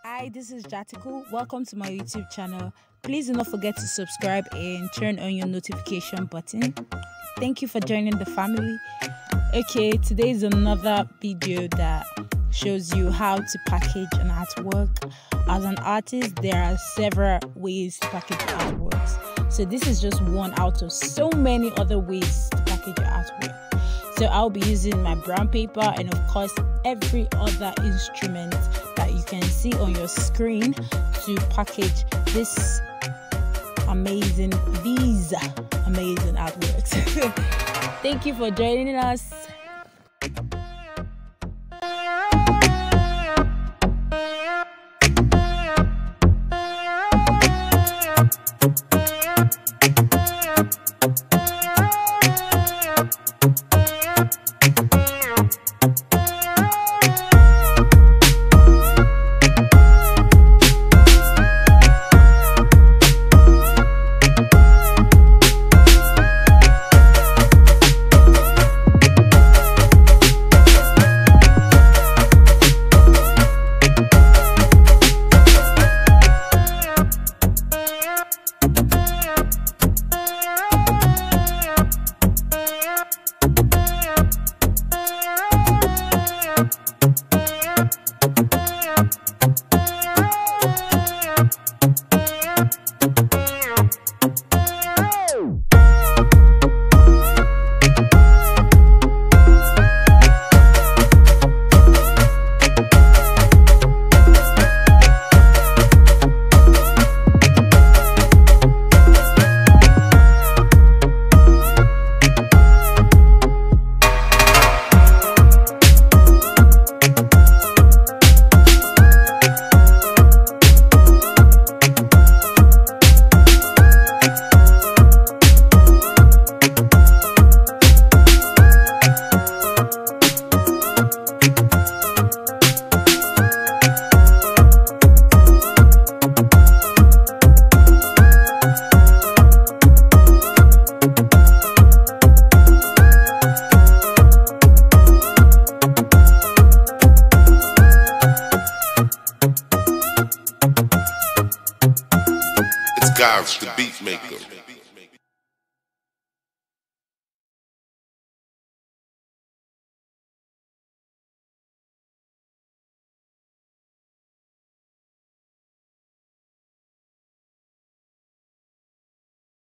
Hi, this is Jatiku. Welcome to my YouTube channel. Please do not forget to subscribe and turn on your notification button. Thank you for joining the family. Okay, today is another video that shows you how to package an artwork. As an artist, there are several ways to package artworks. So this is just one out of so many other ways to package your artwork. So I'll be using my brown paper and of course every other instrument that you can see on your screen to package these amazing artworks. Thank you for joining us. Garage, the beat maker.